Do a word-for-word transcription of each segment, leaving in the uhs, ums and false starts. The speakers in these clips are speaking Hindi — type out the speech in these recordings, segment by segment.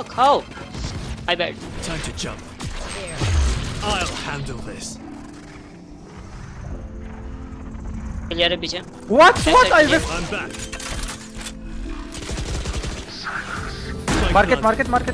खाओ खाओ। I bet. Time to jump. I'll handle this. Clear है पीछे। What? What? I will. I'm back. Market, market, market.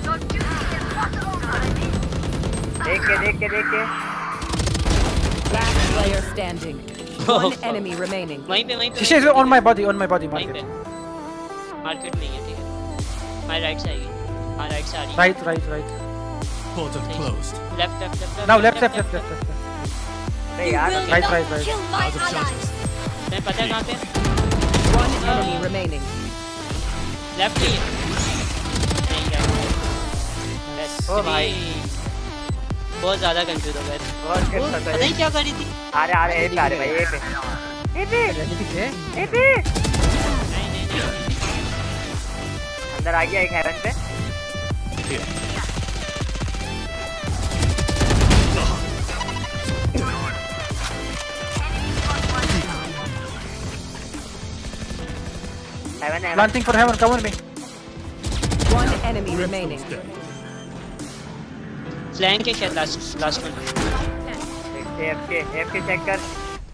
देख के देख के देख के। Last player standing. One enemy remaining. वहीं पे वहीं पे। She is on my body, on my body, वहीं पे। market. मार्केट नहीं है ठीक है। हमारी राइट से आएगी। हाँ राइट से आ रही है। Right, right, right. Portal closed. Left left left. Now left, left, left, left, left. नहीं यार। Right, right, right. Out of chances. तुम्हें पता है कहाँ पे? One enemy remaining. लेफ्ट ही है। नहीं यार। ओ भाई। बहुत ज़्यादा कंफ्यूज हो गए। बहुत कंफ्यूज पता नहीं क्या करी थी। अरे अरे ए पे अरे भाई ए पे। ए पे। ए पे। नहीं नहीं नहीं। अंदर आ गया एक हेवन पे। Heaven, heaven. Planting for heaven, cover me. One enemy remaining. Flank के शायद लास्ट लास्ट में। एफ के एफ के चेक कर।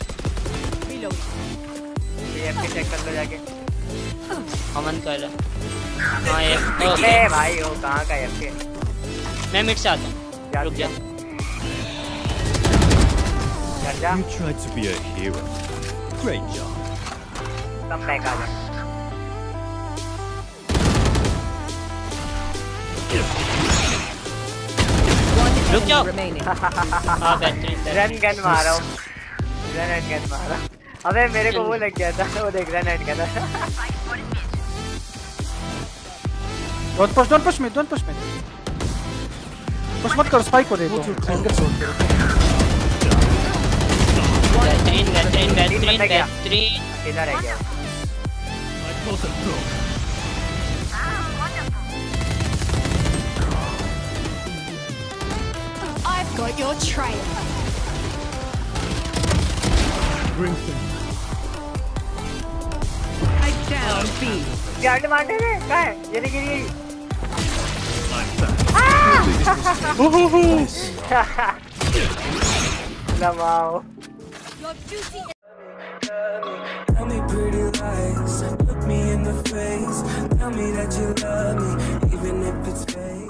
एफ के चेक कर लो जाके। अमन कर रहा। हाँ एफ। ओके भाई वो कहाँ का एफ के? मैं मिड से आता हूँ। रुक जा। कर जा। You tried to be a hero. Great job. Come back आ जा। रुक जाओ। Remaining. हाँ बेहतरीन। रन गन मारा हूँ। रन गन मारा। अबे मेरे को वो लग गया था। वो देख run gun. Don't push, don't push me, don't push me. Push मत करो, spike को दे दो. Angle shot करो. बेहतरीन बेहतरीन बेहतरीन बेहतरीन। किधर है क्या? My portal broke. I've got your trail. Bring them. I down B. Yard मारने दे। कहाँ है? ये देखिए ये। I'm back. लमाओ। Your duty is Tell me pretty lies, look me in the face. Tell me that you love me, even if it's fake.